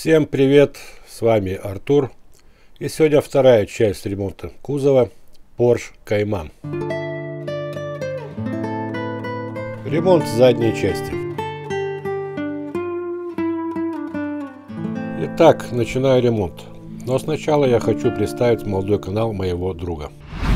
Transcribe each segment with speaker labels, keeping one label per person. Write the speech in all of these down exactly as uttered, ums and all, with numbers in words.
Speaker 1: Всем привет, с вами Артур, и сегодня вторая часть ремонта кузова Porsche Cayman. Ремонт задней части. Итак, начинаю ремонт, но сначала я хочу представить молодой канал моего друга.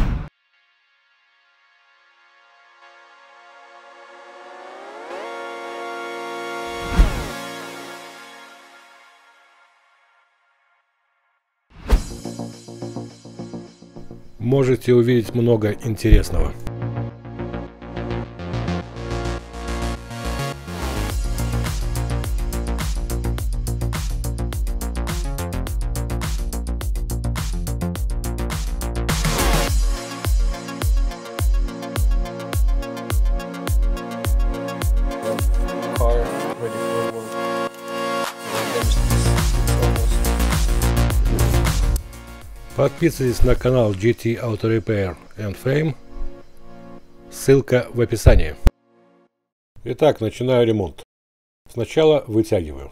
Speaker 1: Можете увидеть много интересного. Подписывайтесь на канал джи ти Auto Repair and Frame, ссылка в описании. Итак, начинаю ремонт. Сначала вытягиваю.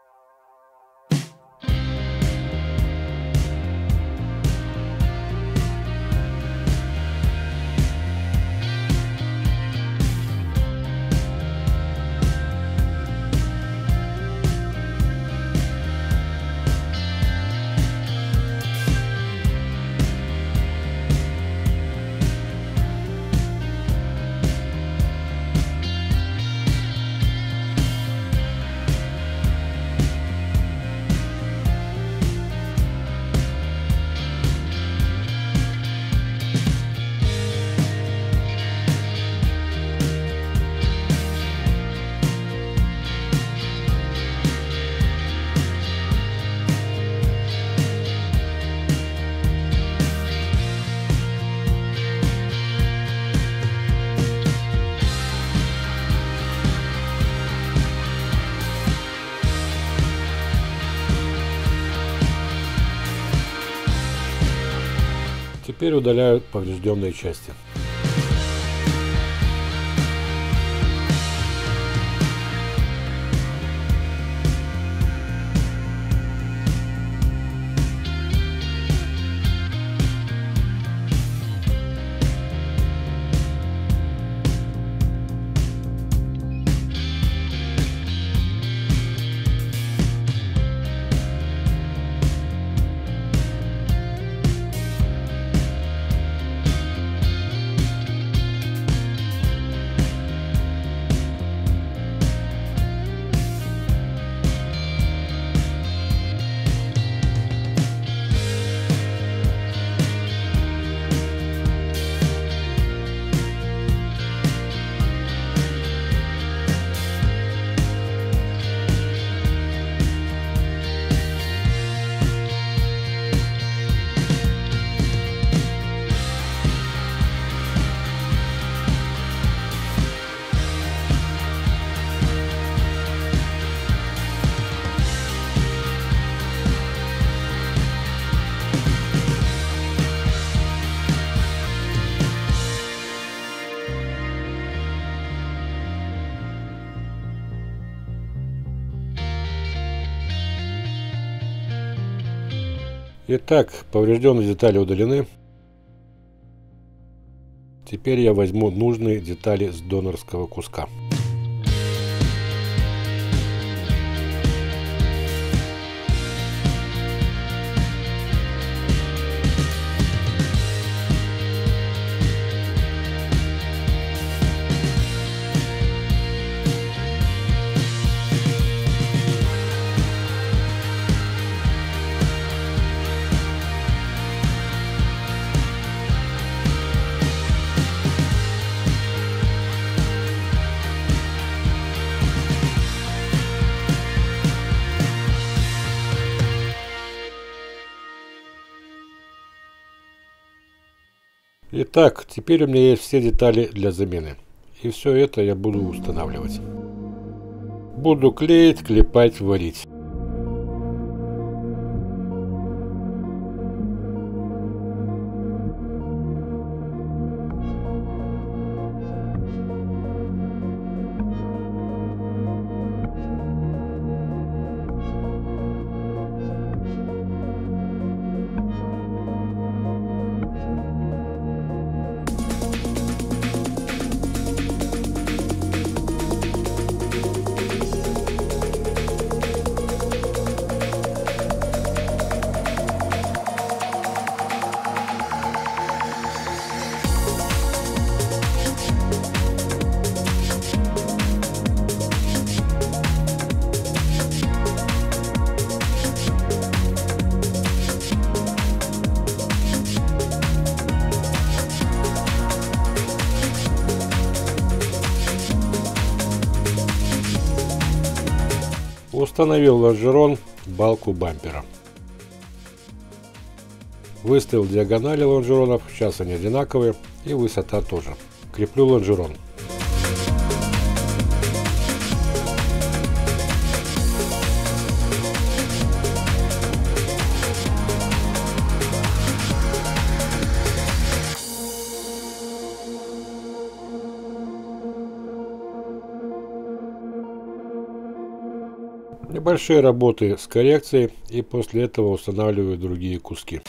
Speaker 1: Теперь удаляю поврежденные части. Итак, поврежденные детали удалены. Теперь я возьму нужные детали с донорского куска. Итак, теперь у меня есть все детали для замены. И все это я буду устанавливать. Буду клеить, клепать, варить. Установил лонжерон, балку бампера. Выставил диагонали лонжеронов, сейчас они одинаковые, и высота тоже. Креплю лонжерон. Небольшие работы с коррекцией, и после этого устанавливаю другие куски.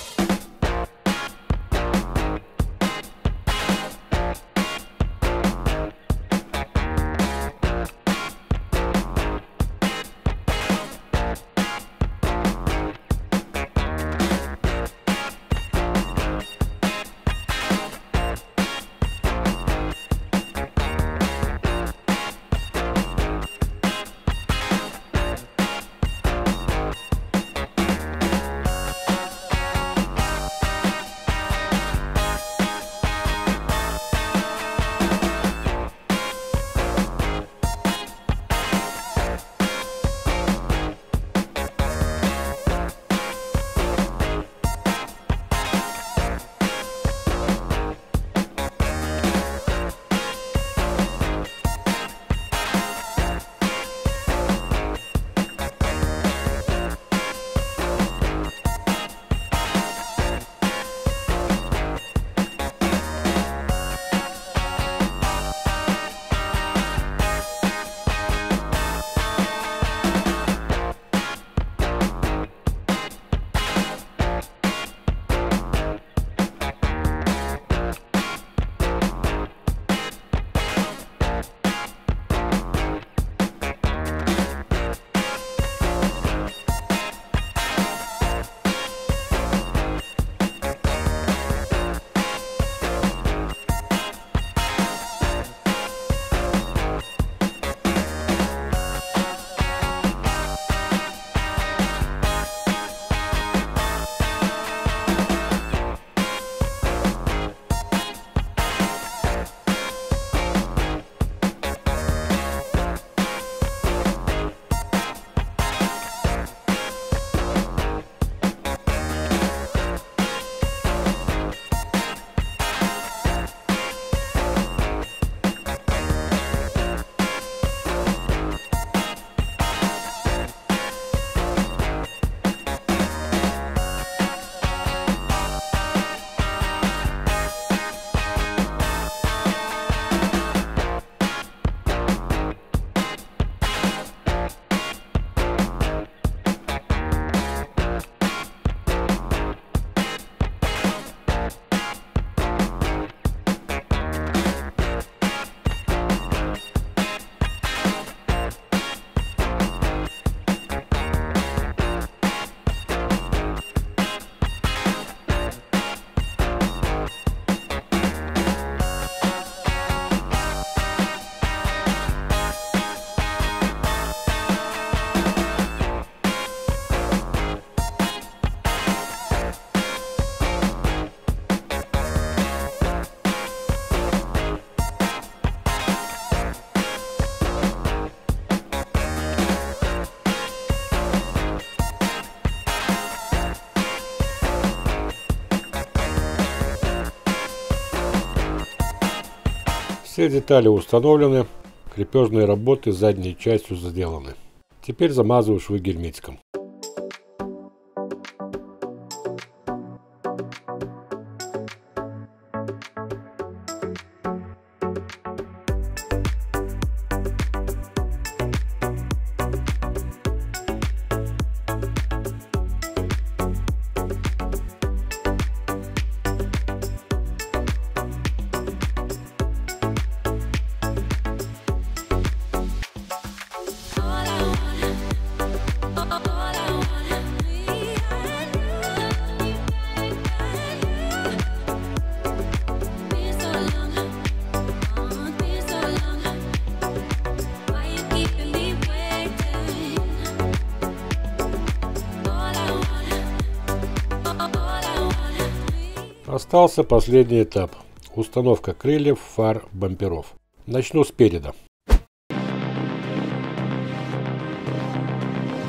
Speaker 1: Все детали установлены, крепежные работы задней частью сделаны. Теперь замазываю швы герметиком. Остался последний этап – установка крыльев, фар, бамперов. Начну спереди.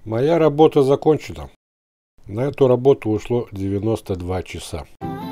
Speaker 1: Моя работа закончена. На эту работу ушло девяносто два часа.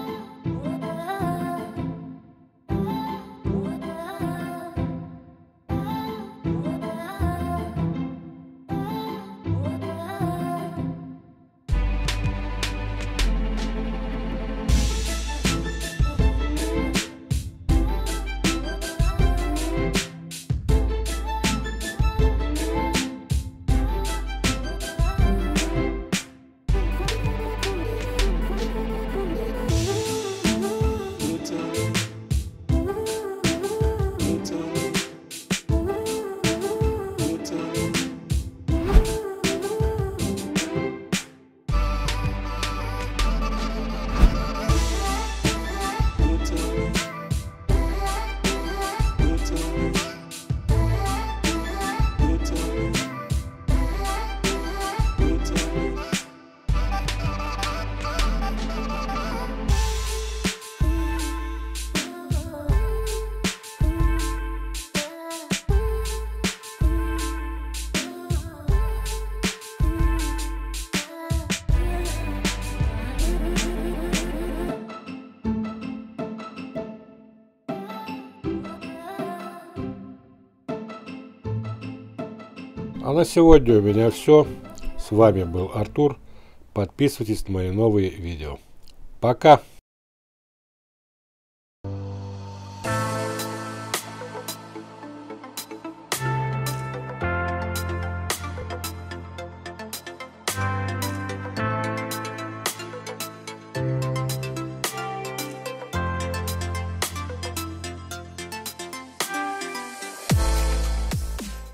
Speaker 1: А на сегодня у меня все. С вами был Артур. Подписывайтесь на мои новые видео. Пока!